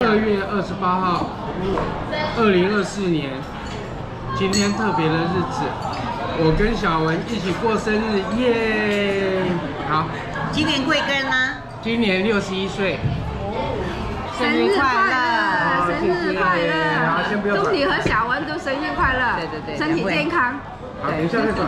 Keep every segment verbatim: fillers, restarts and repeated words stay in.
二月二十八号，二零二四年，今天特别的日子，我跟小文一起过生日，耶！好， 今年贵庚呢？ 今年六十一岁。 生日快乐，生日快乐！祝你和小文都生日快乐， 对对对， 身体健康。 好，等一下再转。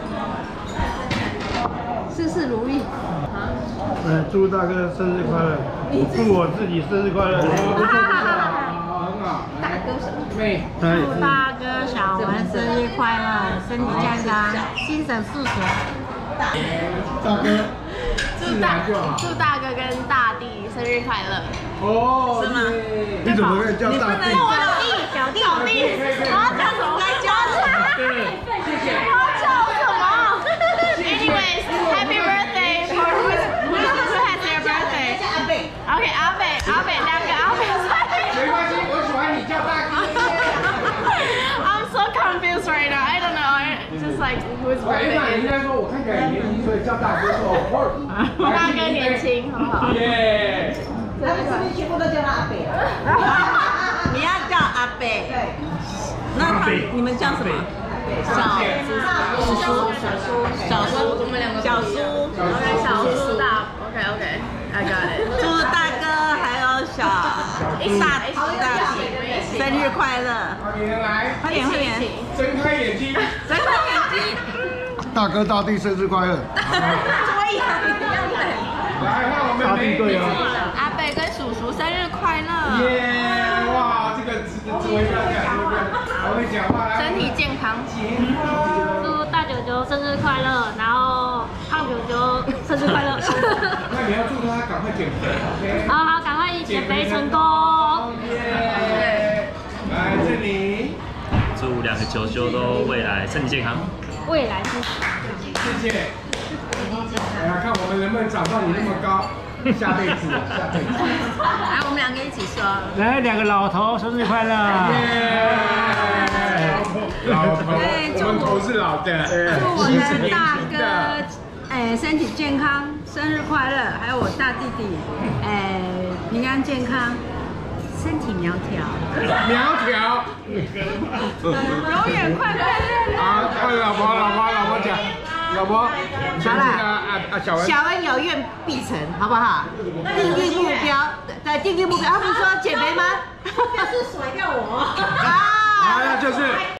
事事如意。 嗯，祝大哥生日快乐！祝我自己生日快乐！ 不错不错，好，很好。 大哥什么？ 妹， 祝大哥小文生日快乐，身体健康，心想事成。 大哥，自然就好。 祝大哥跟大弟生日快乐。 哦， 是吗？ 你怎么可以叫大弟？ 我弟，小弟，小弟，我要叫什么？该叫他。 谢谢。 我要叫什么 ？Anyways, Happy birthday for who is who has their birthday? OK, 阿北，阿北，两个阿北。 没关系，我喜欢你叫大哥。 I'm so confused right now. I don't know. I just like whose 哎，那 birthday 应 is 该说我看起来年轻，所以叫大哥说 of course。 大哥年轻，很好。 耶。 他们是不是全部都叫他阿北？你要叫阿北。对。那他你们叫什么？小叔叔、小叔、小叔，我们两个小叔。 OK， 小叔大。OK OK，I got it。 祝大哥还有小大大弟生日快乐！ 快点来， 快点快点， 睁开眼睛， 睁开眼睛。 大哥大弟生日快乐！ 所以来换我们大弟对啊。 阿北跟叔叔生日快乐！ 耶！哇，这个只只会这样，我会讲话来。 身体健康。 祝大九九生日快乐，然后胖九九生日快乐。 那你要祝他赶快减肥 ，OK？ 好好，赶快减肥成功！ 耶！来，是你。 祝两个九九都未来身体健康。 未来是。 谢谢。来看我们能不能长到你那么高。 下辈子，下辈子。 来，我们两个一起说。 来，两个老头生日快乐！ 老头，我们头是老的。 祝我的大哥，哎，身体健康，生日快乐！还有我大弟弟，哎，平安健康，身体苗条。 苗条。 永远快快乐乐。 啊，快老婆，老婆，老婆讲。 老婆，好了，啊啊，小文， 小文有愿必成，好不好？定定目标，对，定定目标。他不是说减肥吗？目标是甩掉我。啊， 那就是。